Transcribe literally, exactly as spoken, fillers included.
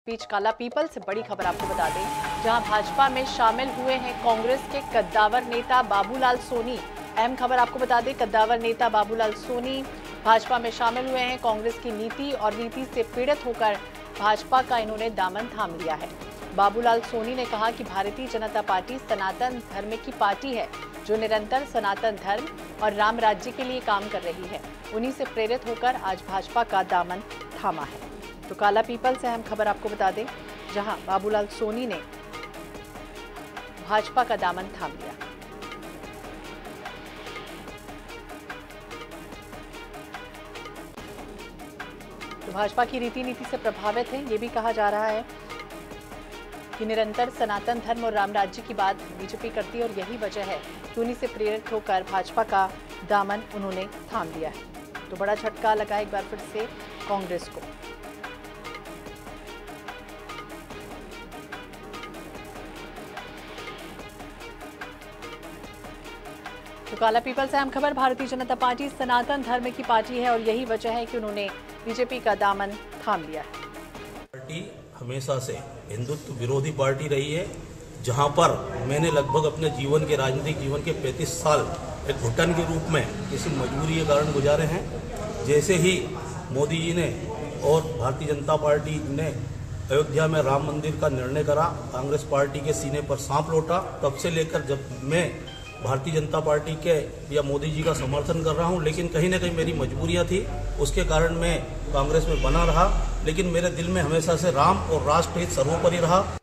बीच काला पीपल से बड़ी खबर आपको बता दें, जहां भाजपा में शामिल हुए हैं कांग्रेस के कद्दावर नेता बाबूलाल सोनी। अहम खबर आपको बता दें, कद्दावर नेता बाबूलाल सोनी भाजपा में शामिल हुए हैं। कांग्रेस की नीति और नीति से पीड़ित होकर भाजपा का इन्होंने दामन थाम लिया है। बाबूलाल सोनी ने कहा कि भारतीय जनता पार्टी सनातन धर्म की पार्टी है, जो निरंतर सनातन धर्म और राम राज्य के लिए काम कर रही है। उन्हीं से प्रेरित होकर आज भाजपा का दामन थामा है। तो काला पीपल से अहम खबर आपको बता दें, जहां बाबूलाल सोनी ने भाजपा का दामन थाम लिया। तो भाजपा की रीति नीति से प्रभावित है। ये भी कहा जा रहा है कि निरंतर सनातन धर्म और राम राज्य की बात बीजेपी करती है और यही वजह है कि उन्हीं से प्रेरित होकर भाजपा का दामन उन्होंने थाम लिया है। तो बड़ा झटका लगा एक बार फिर से कांग्रेस को। तो काला पीपल से अहम खबर, भारतीय जनता पार्टी सनातन धर्म की पार्टी है और यही वजह है कि उन्होंने बीजेपी का दामन थाम लिया है। पार्टी हमेशा से हिंदुत्व विरोधी पार्टी रही है, जहां पर मैंने लगभग अपने जीवन के राजनीतिक जीवन के पैंतीस साल एक घुटन के रूप में किसी मजबूरी के कारण गुजारे हैं। जैसे ही मोदी जी ने और भारतीय जनता पार्टी ने अयोध्या में राम मंदिर का निर्णय करा, कांग्रेस पार्टी के सीने पर सांप लौटा। तब से लेकर जब मैं भारतीय जनता पार्टी के या मोदी जी का समर्थन कर रहा हूं, लेकिन कहीं ना कहीं मेरी मजबूरियां थी, उसके कारण मैं कांग्रेस में बना रहा। लेकिन मेरे दिल में हमेशा से राम और राष्ट्र हित सर्वोपरि रहा।